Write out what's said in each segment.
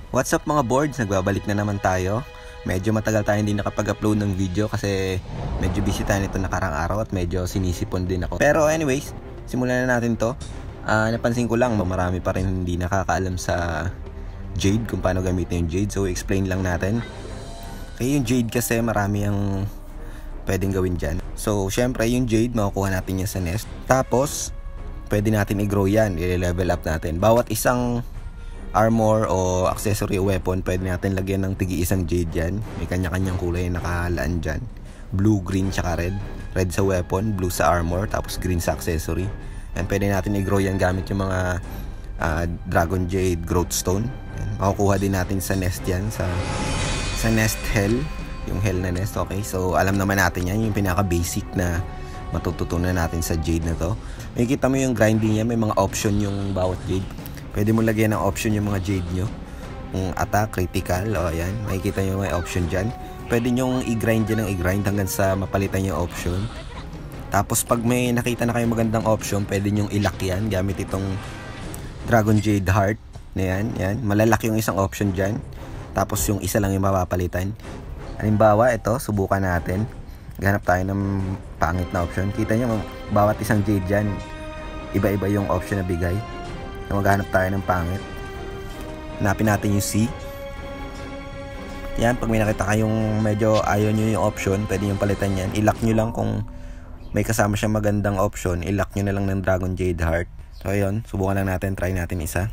What's up mga boards? Nagbabalik na naman tayo. Medyo matagal tayo hindi nakapag-upload ng video kasi medyo busy tayo nito nakarang araw at medyo sinisipon din ako. Pero anyways, simulan na natin to. Napansin ko lang, marami pa rin hindi nakakaalam sa Jade kung paano gamitin yung Jade. So explain lang natin. Kaya yung Jade kasi marami ang pwedeng gawin dyan. So syempre yung Jade makukuha natin yan sa nest. Tapos pwede natin i-grow yan, i-level up natin. Bawat isang armor o accessory weapon pwede natin lagyan ng tigi-isang Jade yan. May kanya-kanyang kulay na nakalaan dyan. Blue, green, tsaka red. Red sa weapon, blue sa armor, tapos green sa accessory. And pwede natin i-grow yan gamit yung mga Dragon Jade Growth Stone. And makukuha din natin sa nest yan, sa nest hell, yung hell na nest. Okay, so alam naman natin yan, yung pinaka-basic na matututunan natin sa Jade na to. Makikita mo yung grinding yan, may mga option yung bawat Jade. Pwede mo lagyan ng option yung mga Jade nyo. Yung attack, critical, o ayan. Makikita nyo may option dyan. Pwede nyo i-grind dyan ng i-grind hanggang sa mapalitan yung option. Tapos pag may nakita na kayong magandang option, pwede nyo i-lock yan gamit itong Dragon Jade Heart na yan. Yan. Malalaki yung isang option dyan. Tapos yung isa lang yung mapapalitan. Halimbawa, ito, subukan natin. Ganap tayo ng pangit na option. Kita nyo, bawat isang Jade dyan, iba-iba yung option na bigay. Maghanap tayo ng pangit. Hanapin natin yung C. Yan, pag may nakita kayong medyo ayaw nyo yung option, pwede yung palitan yan. I-lock nyo lang kung may kasama siyang magandang option. I-lock nyo na lang ng Dragon Jade Heart. So ayun, subukan lang natin. Try natin isa.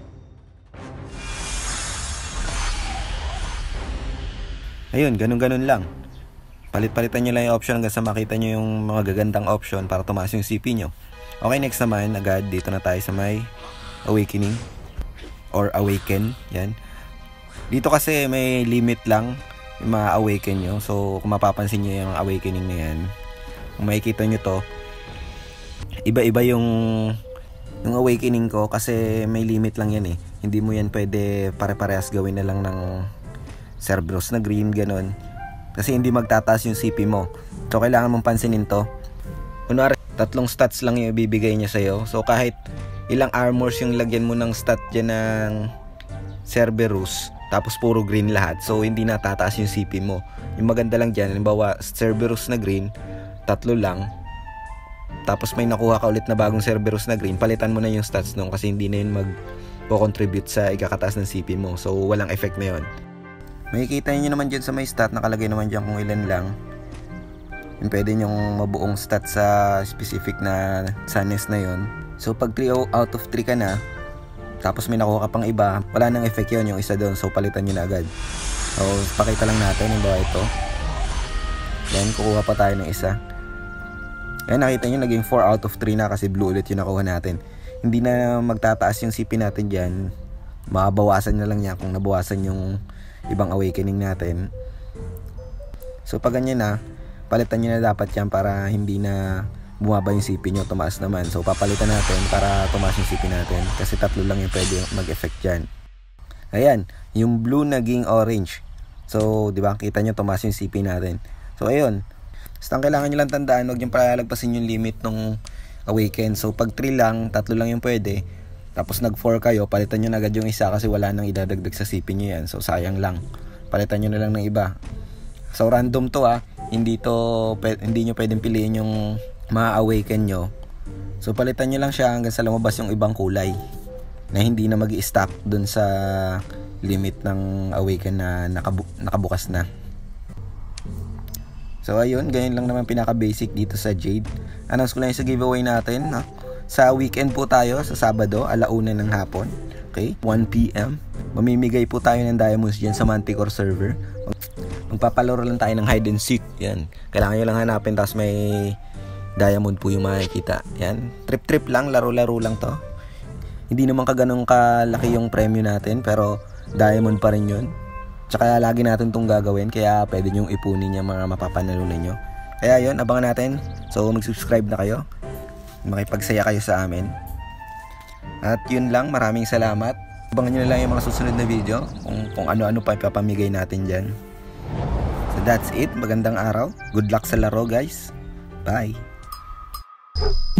Ayun, ganun-ganun lang. Palit-palitan nyo lang yung option hanggang sa makita nyo yung mga gagandang option para tumaas yung CP nyo. Okay, next naman, agad dito na tayo sa may Awakening or Awaken. Yan. Dito kasi may limit lang yung ma-awaken nyo. So kung mapapansin nyo yung Awakening na yan, kung makikita nyo to, iba-iba yung Awakening ko kasi may limit lang yan eh. Hindi mo yan pwede pare-parehas gawin na lang ng Cerberus na green, ganun. Kasi hindi magtataas yung CP mo. So kailangan mong pansinin to. Kunwari, 3 stats lang yung ibibigay niya sa'yo. So kahit ilang armors yung lagyan mo ng stat dyan ng Cerberus, tapos puro green lahat, so hindi natataas yung CP mo. Yung maganda lang dyan, halimbawa Cerberus na green, 3 lang, tapos may nakuha ka ulit na bagong Cerberus na green, palitan mo na yung stats nung kasi hindi na yun mag-contribute sa ikakataas ng CP mo. So walang effect na yun. Makikita nyo naman dyan sa may stat, nakalagay naman dyan kung ilan lang. Yung pwede nyong mabuong stat sa specific na sunnes na yon. So pag 3 out of 3 ka na, tapos may nakuha ka pang iba, wala nang effect yun, yung isa doon. So palitan nyo na agad. So pakita lang natin yung bawa ito. Then kukuha pa tayo ng isa. Ayan, nakita nyo naging 4 out of 3 na kasi blue ulit yung nakuha natin. Hindi na magtataas yung CP natin dyan. Mabawasan na lang niya kung nabawasan yung ibang awakening natin. So pag ganyan na, palitan nyo na dapat yan para hindi na bumaba yung CP nyo, tumaas naman. So papalitan natin para tumaas yung CP natin kasi 3 lang yung pwede mag-effect dyan. Ayan, yung blue naging orange. So diba, kita nyo tumaas yung CP natin. So ayun, basta kailangan nyo lang tandaan, huwag nyo palalagpasin yung limit ng awaken. So pag 3 lang, 3 lang yung pwede, tapos nag 4 kayo, palitan nyo na agad yung isa kasi wala nang idadagdag sa CP nyo yan. So sayang lang, palitan nyo na lang ng iba. So random to hindi nyo pwedeng piliin yung ma-awaken nyo. So palitan nyo lang siya hanggang sa lumabas yung ibang kulay na hindi na mag-i-stack dun sa limit ng awaken na nakabukas na. So ayun, ganyan lang naman pinaka-basic dito sa Jade. Announce ko lang sa giveaway natin. Sa weekend po tayo, sa Sabado, 1:00 ng hapon. Okay, 1 PM. Mamimigay po tayo ng diamonds dyan sa Manticore server. Magpapalaro lang tayo ng hide and seek. Yan. Kailangan nyo lang hanapin, tapos may diamond po yung makikita. Yan. Trip-trip lang, laro-laro lang to. Hindi naman ganun kalaki yung premyo natin, pero diamond pa rin yun. Tsaka lagi natin itong gagawin, kaya pwede nyong ipunin yung mga mapapanalunan nyo. Kaya yun, abangan natin. So mag-subscribe na kayo. Makipagsaya kayo sa amin. At yun lang, maraming salamat. Abangan nyo na lang yung mga susunod na video kung ano-ano pa ipapamigay natin dyan. So that's it. Magandang araw. Good luck sa laro, guys. Bye.